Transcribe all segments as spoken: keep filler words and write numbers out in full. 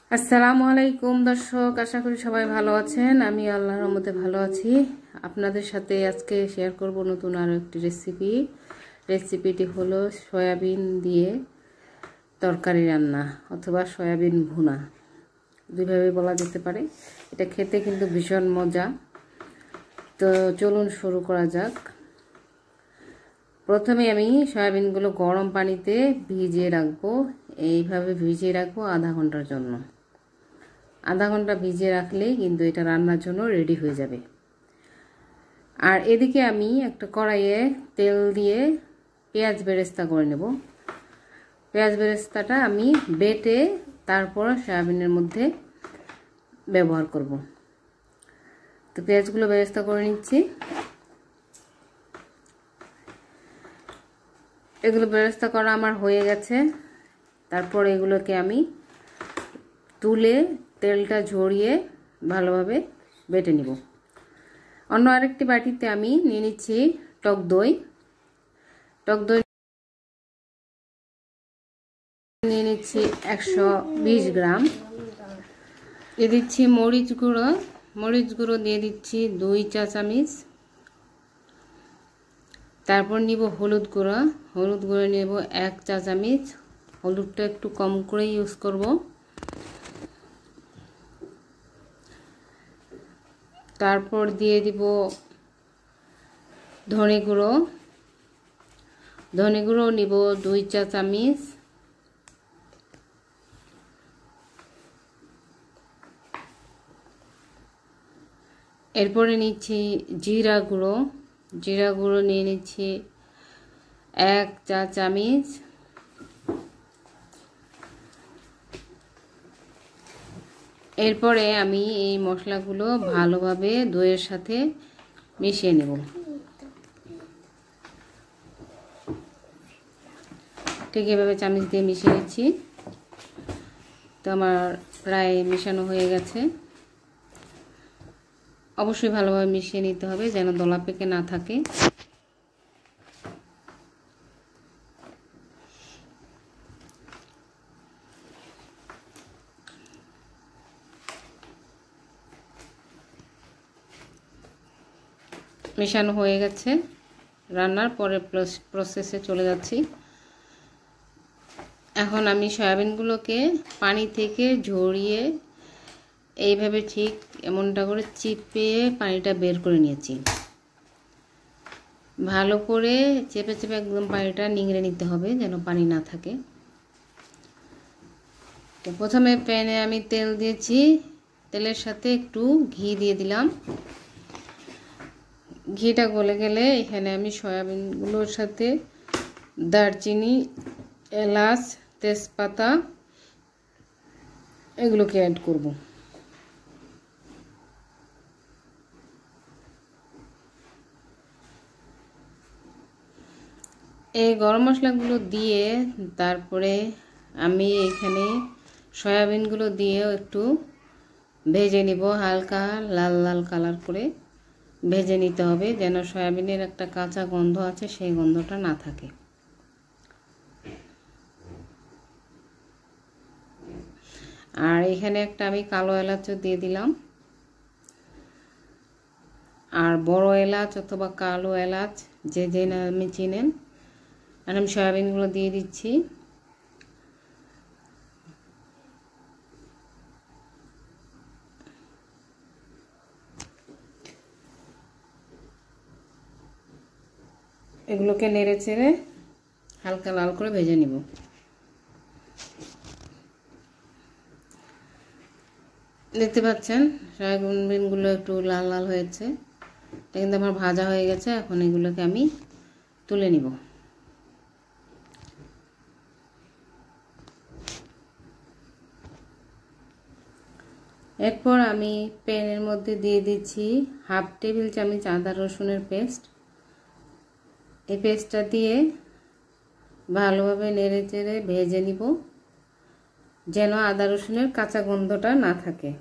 আসসালামু আলাইকুম দর্শক, আশা করি সবাই ভালো আছেন। আমি আল্লাহর রহমতে ভালো আছি। আপনাদের সাথে আজকে শেয়ার করব নতুন আরও একটি রেসিপি। রেসিপিটি হলো সয়াবিন দিয়ে তরকারি রান্না অথবা সয়াবিন ভুনা, দুইভাবে বলা যেতে পারে। এটা খেতে কিন্তু ভীষণ মজা। তো চলুন শুরু করা যাক। প্রথমে আমি সয়াবিনগুলো গরম পানিতে ভিজিয়ে রাখবো। এইভাবে ভিজিয়ে রাখবো আধা ঘন্টার জন্য। আধা ঘন্টা ভিজিয়ে রাখলেই কিন্তু এটা রান্নার জন্য রেডি হয়ে যাবে। আর এদিকে আমি একটা কড়াইয়ে তেল দিয়ে পেঁয়াজ বেরেস্তা করে নেব। পেঁয়াজ বেরেস্তাটা আমি বেটে তারপর সয়াবিনের মধ্যে ব্যবহার করব। তো পেঁয়াজগুলো বেরেস্তা করে নিচ্ছি। এগুলো বেরেস্তা করা আমার হয়ে গেছে। তারপর এগুলোকে আমি তুলে তেলটা ঝরিয়ে ভালোভাবে বেটে নিব। অন্য আরেকটি বাটিতে আমি নিয়ে নিচ্ছি টক দই। টক দই নিয়ে নিচ্ছি একশো বিশ গ্রাম। দিয়ে দিচ্ছি মরিচ গুঁড়ো। মরিচ গুঁড়ো দিয়ে দিচ্ছি দুই চা চামচ। তারপর নিব হলুদ গুঁড়ো। হলুদ গুঁড়ো নেব এক চা চামচ। হলুদটা একটু কম করে ইউজ করব। তারপর দিয়ে দিব ধনে গুঁড়ো। ধনে গুঁড়ো নিব দুই চা চামচ। এরপরে নিচ্ছি জিরা গুঁড়ো। জিরা গুঁড়ো নিয়ে নিচ্ছি এক চা চামচ। এরপরে আমি এই মশলাগুলো ভালোভাবে দইয়ের সাথে মিশিয়ে নেব। ঠিক এভাবে চামচ দিয়ে মিশিয়ে নিচ্ছি। তো আমার প্রায় মেশানো হয়ে গেছে। অবশ্যই ভালোভাবে মিশিয়ে নিতে হবে যেন দলা পেকে না থাকে। মেশানো হয়ে গেছে। রান্নার পরে প্রসেসে চলে যাচ্ছি। এখন আমি সয়াবিনগুলোকে পানি থেকে ঝরিয়ে এইভাবে ঠিক এমনটা করে চিপে পানিটা বের করে নিয়েছি। ভালো করে চেপে চেপে একদম পানিটা নিংড়ে নিতে হবে যেন পানি না থাকে। তো প্রথমে প্যানে আমি তেল দিয়েছি। তেলের সাথে একটু ঘি দিয়ে দিলাম। ঘিটা গলে গেলে এখানে আমি সয়াবিনগুলোর সাথে দারচিনি, এলাচ, তেজপাতা এগুলোকে অ্যাড করব। এই গরম মশলাগুলো দিয়ে তারপরে আমি এখানে সয়াবিনগুলো দিয়ে একটু ভেজে নিব। হালকা লাল লাল কালার করে ভেজে নিতে হবে যেন সয়াবিনের একটা কাঁচা গন্ধ আছে সেই গন্ধটা না থাকে। আর এখানে একটা আমি কালো এলাচও দিয়ে দিলাম। আর বড় এলাচ অথবা কালো এলাচ যে যে নামে চিনেন। আর আমি সয়াবিনগুলো দিয়ে দিচ্ছি। এগুলোকে নেড়ে চেড়ে হালকা লাল করে ভেজে নিব। দেখতে পাচ্ছেন সয়াবিনগুলো একটু লাল লাল হয়েছে। এটা কিন্তু আমার ভাজা হয়ে গেছে। এখন এগুলোকে আমি তুলে নিব। এরপর আমি প্যানের মধ্যে দিয়ে দিচ্ছি হাফ টেবিল চামচ আদা রসুনের পেস্ট। এই পেস্টটা দিয়ে ভালোভাবে নেড়ে চেড়ে ভেজে নিব যেন আদা রসুনের কাঁচা গন্ধটা না থাকে।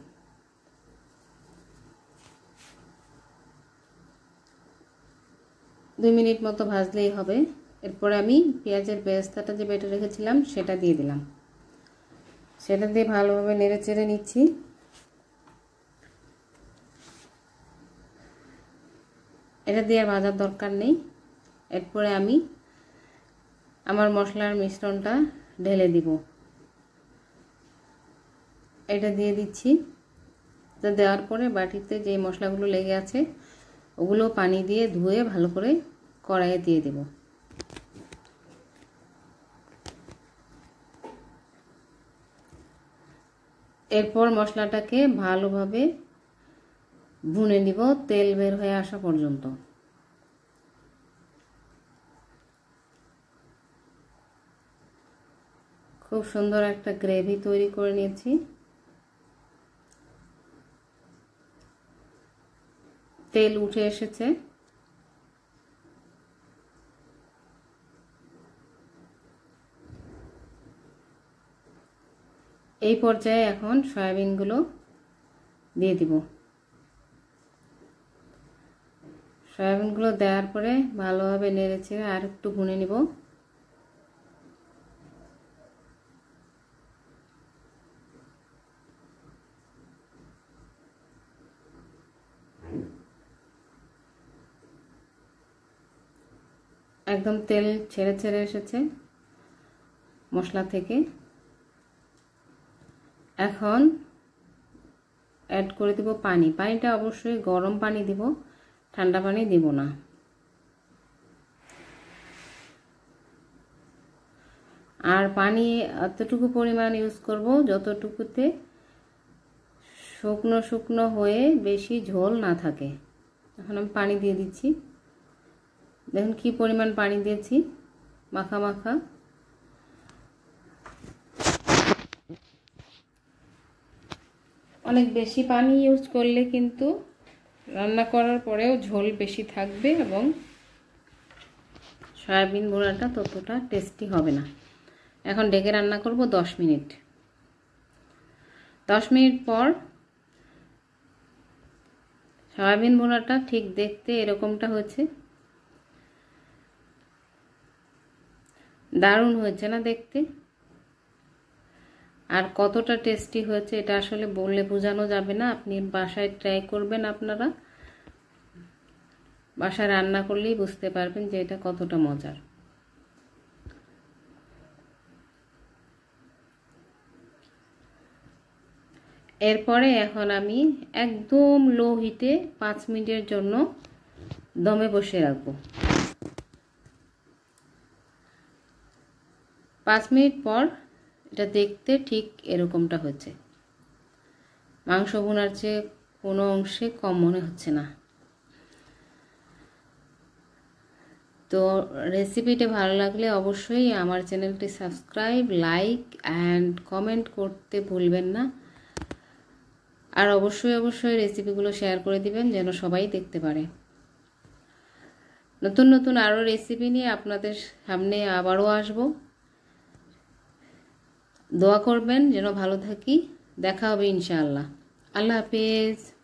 দুই মিনিট মতো ভাজলেই হবে। এরপরে আমি পেঁয়াজের বেরেস্তাটা যে বেটে রেখেছিলাম সেটা দিয়ে দিলাম। সেটা দিয়ে ভালোভাবে নেড়ে চেড়ে নিচ্ছি। এটা দিয়ে আর ভাজার দরকার নেই। এরপরে আমি আমার মশলার মিশ্রণটা ঢেলে দিব। এটা দিয়ে দিচ্ছি। তো দেওয়ার পরে বাটিতে যে মশলাগুলো লেগে আছে ওগুলো পানি দিয়ে ধুয়ে ভালো করে কড়াইয়ে দিয়ে দেব। এরপর মশলাটাকে ভালোভাবে ভুনে নিব তেল বের হয়ে আসা পর্যন্ত। খুব সুন্দর একটা গ্রেভি তৈরি করে নিয়েছি। তেল উঠে এসেছে। এই পর্যায়ে এখন সয়াবিনগুলো দিয়ে দিব। সয়াবিনগুলো দেওয়ার পরে ভালোভাবে নেড়ে চেড়ে আর একটু ভুনে নিব। একদম তেল ছেড়ে ছেড়ে এসেছে মশলা থেকে। এখন অ্যাড করে দিব পানি। পানিটা অবশ্যই গরম পানি দিব, ঠান্ডা পানি দিব না। আর পানি এতটুকু পরিমাণ ইউজ করব যতটুকুতে শুকনো শুকনো হয়ে বেশি ঝোল না থাকে। এখন আমি পানি দিয়ে দিচ্ছি। দেখুন কি পরিমাণ পানি দিয়েছি, মাখা মাখা। অনেক বেশি পানি ইউজ করলে কিন্তু রান্না করার পরেও ঝোল বেশি থাকবে এবং সয়াবিন ভুনাটা ততটা টেস্টি হবে না। এখন ঢেকে রান্না করব দশ মিনিট। দশ মিনিট পর সয়াবিন ভুনাটা ঠিক দেখতে এরকমটা হয়েছে। দারুণ হয়েছে না দেখতে? আর কতটা টেস্টি হয়েছে এটা আসলে বললে বোঝানো যাবে না। আপনি বাসায় ট্রাই করবেন, আপনারা বাসায় রান্না করলেই বুঝতে পারবেন যে এটা কতটা মজার। এরপরে এখন আমি একদম লো হিটে পাঁচ মিনিটের জন্য দমে বসিয়ে রাখবো। পাঁচ মিনিট পর এটা দেখতে ঠিক এরকমটা হচ্ছে। মাংস ভুনার চেয়ে কোনো অংশে কম মনে হচ্ছে না। তো রেসিপিটা ভালো লাগলে অবশ্যই আমার চ্যানেলটি সাবস্ক্রাইব, লাইক অ্যান্ড কমেন্ট করতে ভুলবেন না। আর অবশ্যই অবশ্যই রেসিপিগুলো শেয়ার করে দিবেন যেন সবাই দেখতে পারে। নতুন নতুন আরও রেসিপি নিয়ে আপনাদের সামনে আবারও আসব। দোয়া করবেন যেন ভালো থাকি। দেখা হবে ইনশাআল্লাহ। আল্লাহ হাফেজ।